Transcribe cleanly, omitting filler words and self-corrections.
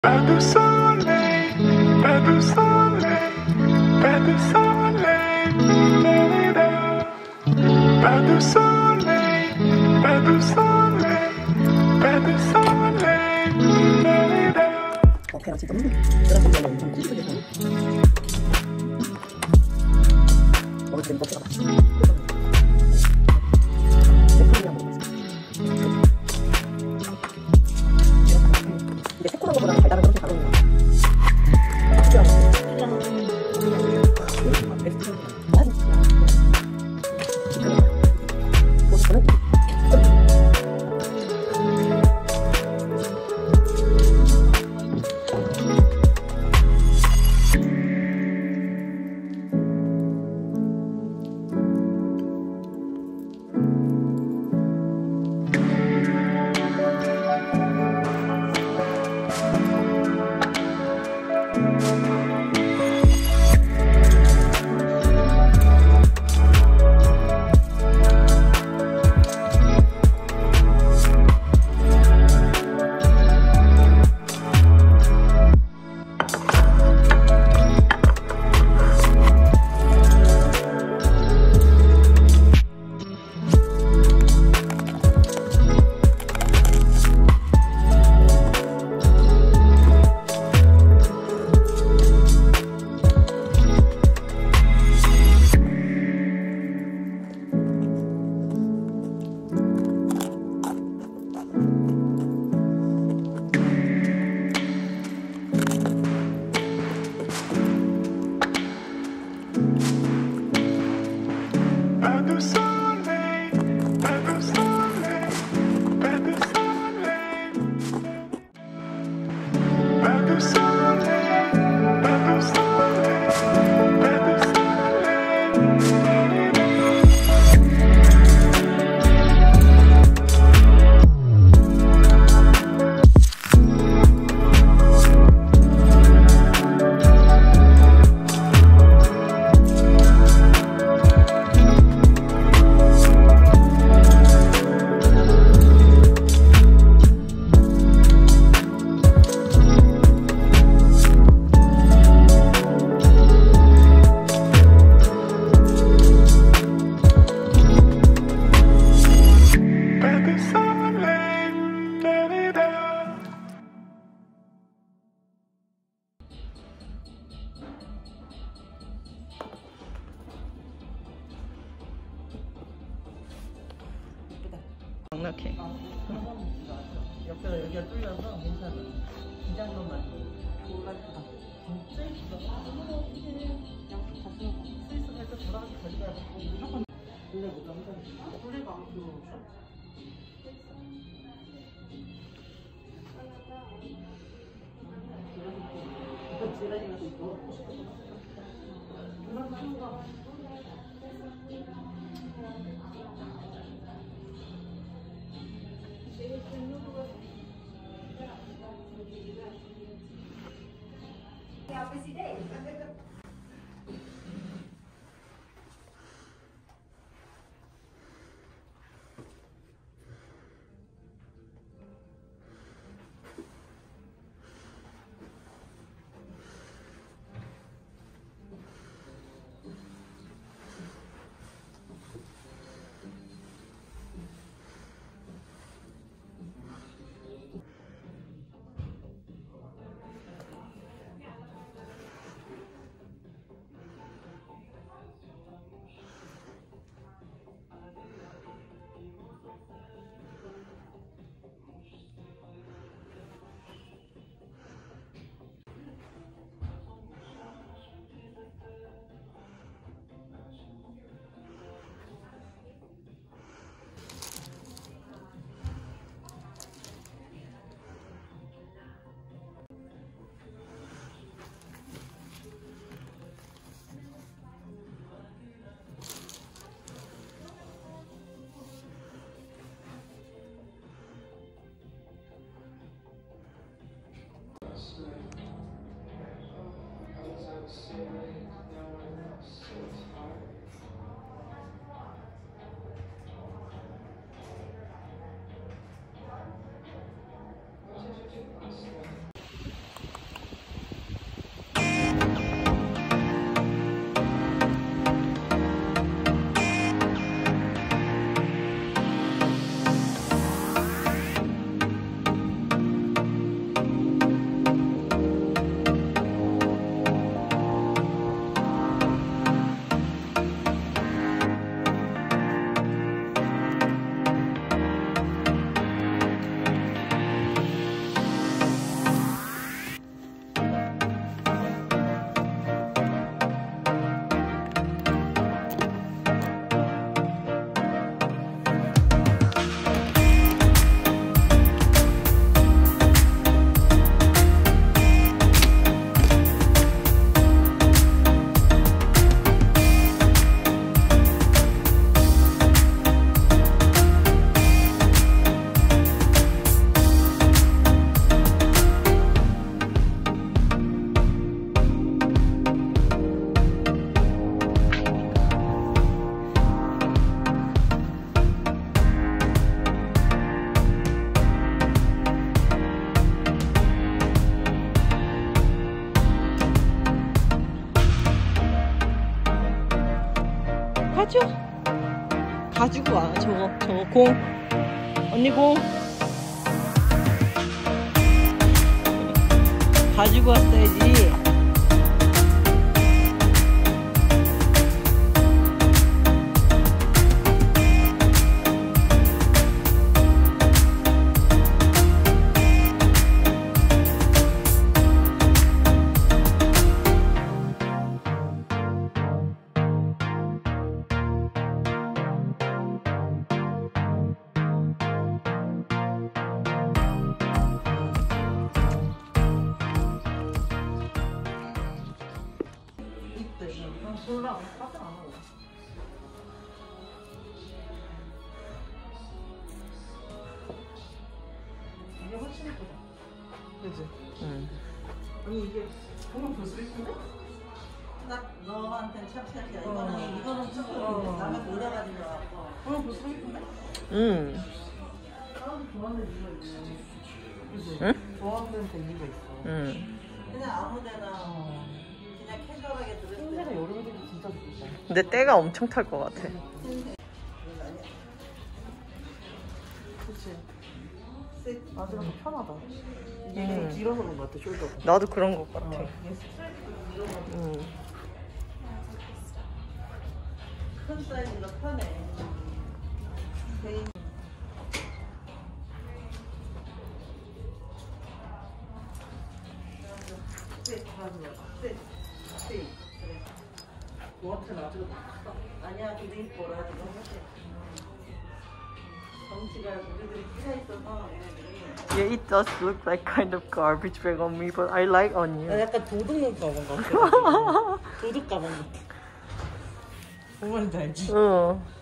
Pas de soleil, pas de soleil, pas de soleil, pas de soleil, pas de soleil, pas de soleil. 배가 진짜 그런 거 엄청 찌릿해서 먹을 때 먹기가 맛있어. 새콤이랑 먹어봤어. 이게 새콤한 거보다는 달달한 그렇게 가거든요. 넉넉해. 옆에 여기가 뚫려서 괜찮아. 긴장감만 졸라다. 진짜 예쁘다. 스위스 갈때 돌아가서 가져가야 돼. 무조건 돌려보자. 돌리가 안 들어오죠? 지라시면서 있고. 가져. 가지고 와. 저거 공. 언니 공. 가지고 왔어야지. 몰라, 빠져 안 하고. 이게 훨씬 예쁘다. 그지? 응. 아니 이게 보면 볼수록 예쁜데? 딱 너한테는 샵샵이야. 이거는 조금 남의 몰라가지고 와서. 보면 볼수록 예쁜데? 응. 사람들 좋아하는 이유가 있네. 그지? 응? 좋아하는 이유가 있어. 응. 그냥 아무데나. 캐주얼하게 들었을 때 여름에 되게 진짜 좋겠다. 근데 때가 엄청 탈 것 같아. 그치. 아주가 더 편하다. 이게 좀 길어서 그런 것 같아, 숄더가. 나도 그런 것 같아. 큰 사이즈가 편해. 너한테는 아직 아니야, 근데 이뻐라 지금 덩치가 우리들이 끼가 있어서 Yeah, it does look like kind of garbage bag on me, but I like on you. 약간 도둑놈 가방 같아. 도둑 가방 같아. 뭔 말인지 알지? 응.